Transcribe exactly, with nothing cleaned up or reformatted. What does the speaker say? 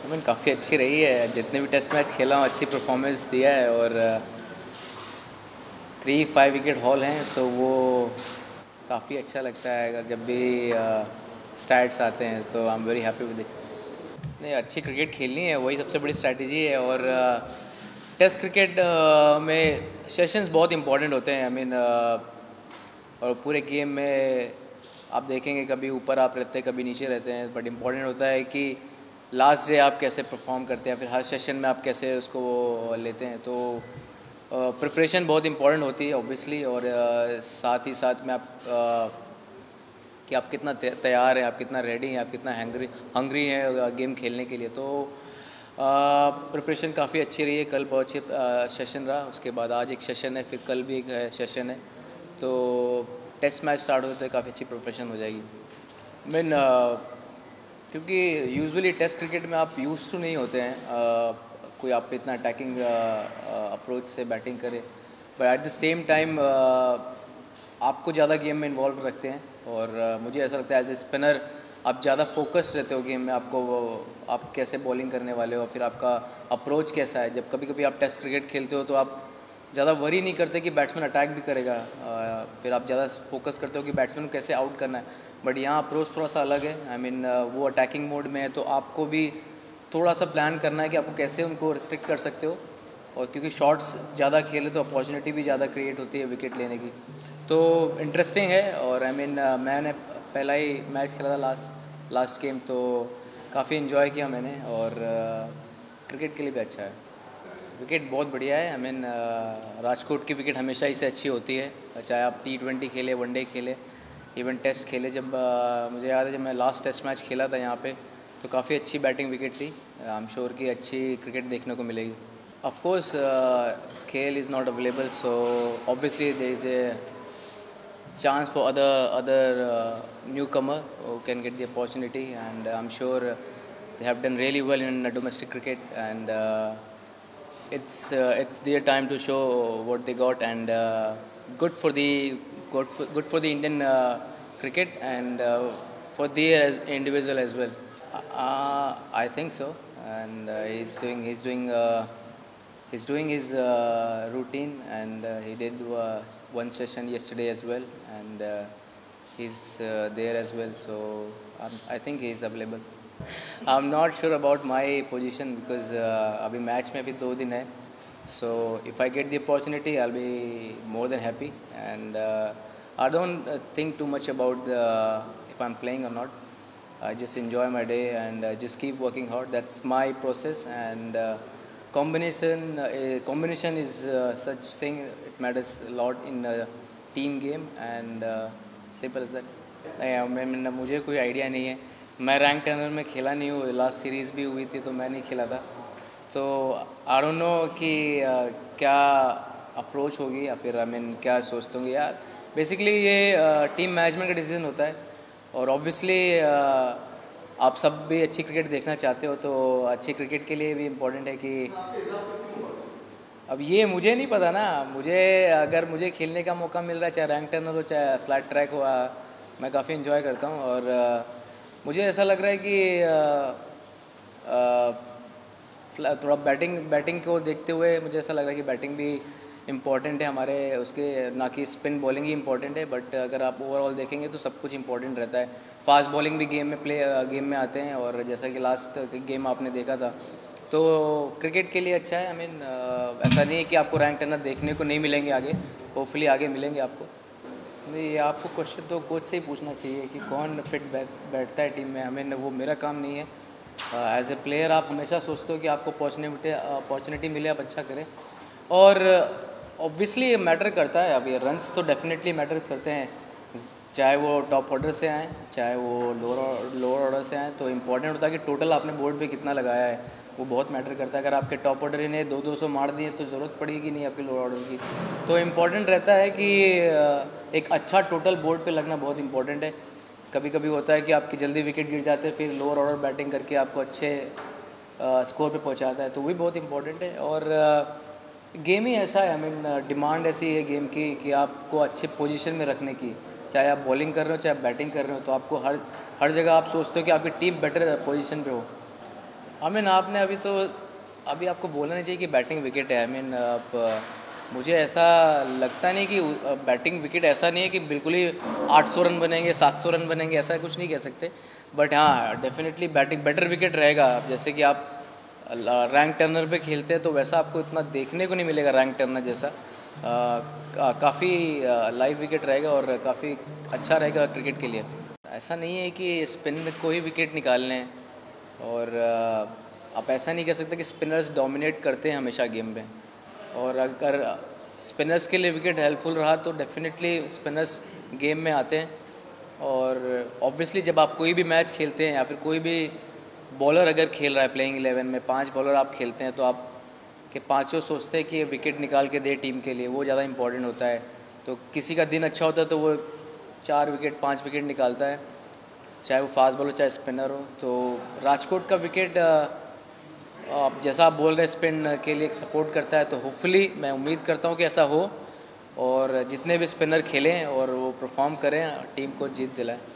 I mean काफ़ी अच्छी रही है। जितने भी टेस्ट मैच खेला हूँ अच्छी परफॉर्मेंस दिया है और थ्री फाइव विकेट हॉल हैं तो वो काफ़ी अच्छा लगता है। अगर जब भी स्टैट्स आते हैं तो I am very happy with it. नहीं, अच्छी क्रिकेट खेलनी है, वही सबसे बड़ी स्ट्रैटेजी है। और टेस्ट क्रिकेट में सेशंस बहुत इंपॉर्टेंट होते हैं। आई मीन और पूरे गेम में आप देखेंगे कभी ऊपर आप रहते हैं कभी नीचे रहते हैं, बट इम्पॉर्टेंट होता है कि लास्ट डे आप कैसे परफॉर्म करते हैं, फिर हर सेशन में आप कैसे उसको लेते हैं। तो प्रिपरेशन uh, बहुत इंपॉर्टेंट होती है ऑब्वियसली। और uh, साथ ही साथ में आप uh, कि आप कितना तैयार हैं, आप कितना रेडी हैं, आप कितना हैंगरी हंग्री हैं गेम खेलने के लिए। तो प्रिपरेशन काफ़ी अच्छी रही है। कल बहुत अच्छी सेशन रहा, उसके बाद आज एक सेशन है, फिर कल भी एक सेशन है। तो टेस्ट मैच स्टार्ट होते हैं काफ़ी अच्छी प्रिपरेशन हो जाएगी। मीन क्योंकि यूजुअली टेस्ट क्रिकेट में आप यूज टू नहीं होते हैं uh, कोई आप इतना अटैकिंग अप्रोच से बैटिंग करे, but at the same time आपको ज़्यादा गेम में इन्वॉल्व रखते हैं। और uh, मुझे ऐसा लगता है एज ए स्पिनर आप ज़्यादा फोकस्ड रहते हो गेम में, आपको आप कैसे बॉलिंग करने वाले हो, फिर आपका अप्रोच कैसा है। जब कभी कभी आप टेस्ट क्रिकेट खेलते हो तो आप ज़्यादा वरी नहीं करते कि बैट्समैन अटैक भी करेगा, uh, फिर आप ज़्यादा फोकस करते हो कि बैट्समैन को कैसे आउट करना है। बट यहाँ अप्रोच थोड़ा सा अलग है। I I mean mean, uh, वो अटैकिंग मोड में है तो आपको भी थोड़ा सा प्लान करना है कि आपको कैसे उनको रिस्ट्रिक्ट कर सकते हो। और क्योंकि शॉट्स ज़्यादा खेले तो अपॉर्चुनिटी भी ज़्यादा क्रिएट होती है विकेट लेने की। तो इंटरेस्टिंग है। और I I mean mean, uh, मैंने पहला ही मैच खेला था लास्ट लास्ट गेम, तो काफ़ी इन्जॉय किया मैंने। और क्रिकेट uh, के लिए भी अच्छा है। विकेट बहुत बढ़िया है। I I mean mean, uh, Rajkot की विकेट हमेशा ही से अच्छी होती है, चाहे आप टी ट्वेंटी खेले, वनडे खेले, इवन टेस्ट खेले। जब uh, मुझे याद है जब मैं लास्ट टेस्ट मैच खेला था यहाँ पे तो काफ़ी अच्छी बैटिंग विकेट थी। आई एम श्योर कि अच्छी क्रिकेट देखने को मिलेगी। ऑफ कोर्स खेल is not available, so obviously there is a chance for other other uh, newcomer who can get the opportunity, and I'm sure they have done really well in domestic cricket, and uh, it's uh, it's their time to show what they got. And uh, good for the good for, good for the Indian uh, cricket, and uh, for the as individual as well. uh, I think so. And uh, he's doing he's doing uh, he's doing his uh, routine, and uh, he did uh, one session yesterday as well, and uh, he's uh, there as well. So um, I think he is available. I'm not sure about my position because uh, अभी match में भी दो दिन है. So if I get the opportunity, I'll be more than happy, and uh, I don't uh, think too much about the, if I'm playing or not. I just enjoy my day and uh, just keep working hard. That's my process. And uh, combination uh, combination is uh, such thing. It matters a lot in a team game, and uh, simple as that. नहीं, मैं मैं- मुझे कोई idea नहीं है। मैं rank Turner में खेला नहीं हूँ। लास्ट सीरीज़ भी हुई थी तो मैं नहीं खेला था। तो आई डोंट नो कि uh, क्या अप्रोच होगी, या फिर आई मीन क्या सोचते होंगे यार। बेसिकली ये टीम मैनेजमेंट का डिसीजन होता है। और ऑब्वियसली आप सब भी अच्छी क्रिकेट देखना चाहते हो, तो अच्छी क्रिकेट के लिए भी इम्पोर्टेंट है कि अब ये मुझे नहीं पता ना। मुझे अगर मुझे खेलने का मौका मिल रहा है, चाहे रैंक टर्नर हो चाहे फ्लैट ट्रैक हो, मैं काफ़ी इन्जॉय करता हूँ। और uh, मुझे ऐसा लग रहा है कि uh, uh, थोड़ा बैटिंग बैटिंग को देखते हुए मुझे ऐसा लग रहा है कि बैटिंग भी इम्पॉर्टेंट है हमारे उसके, ना कि स्पिन बॉलिंग ही इम्पॉर्टेंट है। बट अगर आप ओवरऑल देखेंगे तो सब कुछ इम्पॉर्टेंट रहता है। फास्ट बॉलिंग भी गेम में प्ले गेम में आते हैं, और जैसा कि लास्ट गेम आपने देखा था, तो क्रिकेट के लिए अच्छा है। आई मीन ऐसा नहीं है कि आपको रैंक टर्नर देखने को नहीं मिलेंगे आगे, होपफुली आगे मिलेंगे आपको। नहीं, आपको क्वेश्चन तो कोच से ही पूछना चाहिए कि कौन फिट बैठ बैठता है टीम में। आई मीन वो मेरा काम नहीं है। एज ए प्लेयर आप हमेशा सोचते हो कि आपको अपॉर्चुनिटी अपॉर्चुनिटी मिले, आप अच्छा करें। और ऑब्वियसली ये मैटर करता है। अब ये रन्स तो डेफिनेटली मैटर करते हैं, चाहे वो टॉप ऑर्डर से आएँ चाहे वो लोअर लोअर ऑर्डर से आएँ। तो इम्पॉर्टेंट होता है कि टोटल आपने बोर्ड पे कितना लगाया है, वो बहुत मैटर करता है। अगर आपके टॉप ऑर्डर ने दो दो सौ मार दिए तो ज़रूरत पड़ेगी नहीं आपके लोअर ऑर्डर की। तो इम्पॉर्टेंट रहता है कि एक अच्छा टोटल बोर्ड पे लगना बहुत इंपॉर्टेंट है। कभी कभी होता है कि आपकी जल्दी विकेट गिर जाते हैं, फिर लोअर ऑर्डर बैटिंग करके आपको अच्छे स्कोर पे पहुंचाता है, तो वो भी बहुत इंपॉर्टेंट है। और गेम ही ऐसा है, आई मीन डिमांड ऐसी है गेम की कि आपको अच्छे पोजीशन में रखने की, चाहे आप बॉलिंग कर रहे हो चाहे बैटिंग कर रहे हो, तो आपको हर हर जगह आप सोचते हो कि आपकी टीम बेटर पोजीशन पे हो। आई मीन आपने अभी तो अभी आपको बोलना नहीं चाहिए कि बैटिंग विकेट है। आई मीन आप मुझे ऐसा लगता नहीं कि बैटिंग विकेट ऐसा नहीं है कि बिल्कुल ही आठ सौ रन बनेंगे, सात सौ रन बनेंगे, ऐसा कुछ नहीं कह सकते। बट हाँ, डेफिनेटली बैटिंग बेटर विकेट रहेगा। जैसे कि आप रैंक टर्नर पे खेलते हैं तो वैसा आपको इतना देखने को नहीं मिलेगा रैंक टर्नर जैसा। काफ़ी लाइव विकेट रहेगा और काफ़ी अच्छा रहेगा क्रिकेट के लिए। ऐसा नहीं है कि स्पिन को ही विकेट निकालने हैं, और uh, आप ऐसा नहीं कह सकते कि स्पिनर्स डोमिनेट करते हैं हमेशा गेम में। और अगर स्पिनर्स के लिए विकेट हेल्पफुल रहा तो डेफिनेटली स्पिनर्स गेम में आते हैं। और ऑब्वियसली जब आप कोई भी मैच खेलते हैं या फिर कोई भी बॉलर अगर खेल रहा है प्लेइंग इलेवन में, पांच बॉलर आप खेलते हैं तो आप के पांचों सोचते हैं कि विकेट निकाल के दे टीम के लिए, वो ज़्यादा इंपॉर्टेंट होता है। तो किसी का दिन अच्छा होता है तो वो चार विकेट पाँच विकेट निकालता है, चाहे वो फास्ट बॉलर चाहे स्पिनर हो। तो राजकोट का विकेट आप जैसा आप बोल रहे हैं स्पिन के लिए सपोर्ट करता है, तो होपफुली मैं उम्मीद करता हूँ कि ऐसा हो और जितने भी स्पिनर खेलें और वो परफॉर्म करें, टीम को जीत दिलाएं।